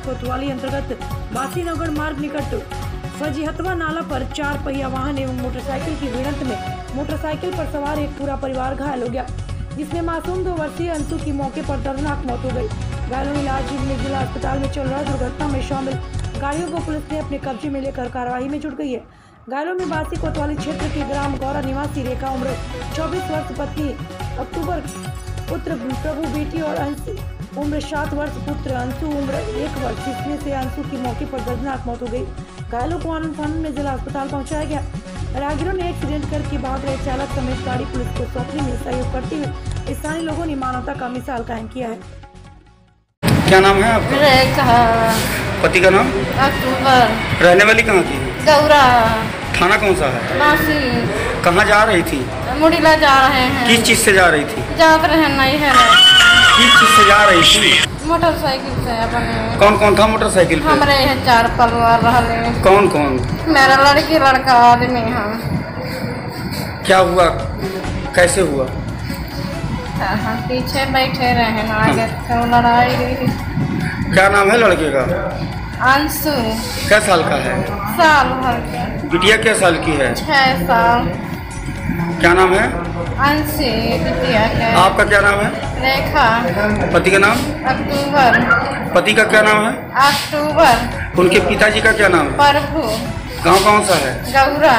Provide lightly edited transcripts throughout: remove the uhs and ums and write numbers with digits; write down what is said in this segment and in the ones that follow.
कोतवाली अंतर्गत बासीनगर मार्ग निकट फजीहतवा नाला पर 4 पहिया वाहन एवं मोटरसाइकिल की भिड़ंत में मोटरसाइकिल पर सवार एक पूरा परिवार घायल हो गया, जिसमें मासूम 2 वर्षीय अंशु की मौके पर दर्दनाक मौत हो गई। घायलों में इलाज में जिला अस्पताल में चल रहा दुर्घटना में शामिल गाड़ियों को पुलिस ने अपने कब्जे में लेकर कार्रवाई में जुट गई है। घायलों में बासी कोतवाली क्षेत्र के ग्राम गौरा निवासी रेखा उम्र 24 वर्ष, पत्नी अक्टूबर, पुत्र प्रभु बेटी और अंशु उम्र 7 वर्ष, पुत्र अंशु उम्र 1 वर्ष, जिसमें से अंशु की मौके पर दर्दनाक मौत हो गई। घायलों को आनंद फानन में जिला अस्पताल पहुंचाया गया। राहगीरों ने एक्सीडेंट करके भाग रहे चालक समेत गाड़ी पुलिस को सौंपने में सहयोग करते हुए स्थानीय लोगों ने मानवता का मिसाल कायम किया है। क्या नाम है आपका? रेखा। पति का नाम? अक्टूबर। रहने वाली कहाँ की? गौरा। थाना कौन सा है? बासी। कहाँ जा रही थी? मुड़ीला जा रहे हैं। किस चीज से जा रही थी? जात रहे नहीं है। किस चीज से जा रही थी? मोटरसाइकिल से अपने। कौन कौन था मोटरसाइकिल पे? हमारे यहाँ 4 परिवार रहले। कौन कौन? मेरा लड़की लड़का आदमी है। क्या हुआ, कैसे हुआ? हाँ, पीछे बैठे रहे, आगे तो लड़ाई हुई। क्या नाम है लड़के का? अंशु। क्या साल का है? साल भर का। बिटिया क्या साल की है? 6 साल। क्या नाम है? अंशी बिटिया के। आपका क्या नाम है? रेखा। पति का नाम? अक्टूबर। पति का क्या नाम है? अक्टूबर। उनके पिताजी का क्या नाम है? प्रभु। गाँव कौन सा है? गौरा।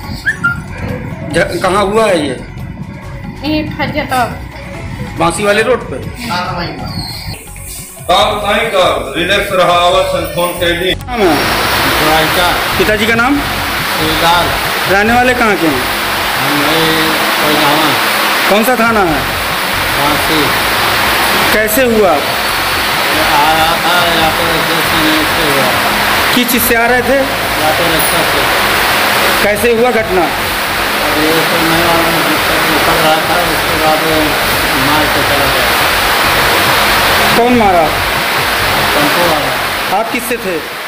कहाँ हुआ है ये? यही फजत बांसी वाले रोड पे? रिलैक्स रहा फोन के लिए। पिताजी का नाम? रहने वाले कहाँ के हैं? कौन सा थाना है? कैसे हुआ? किस चीज से आ रहे थे? कैसे हुआ घटना? निकल रहा था, उसके बाद मार के चला गया। कौन मारा? टेम्पो वाला। आप किससे थे?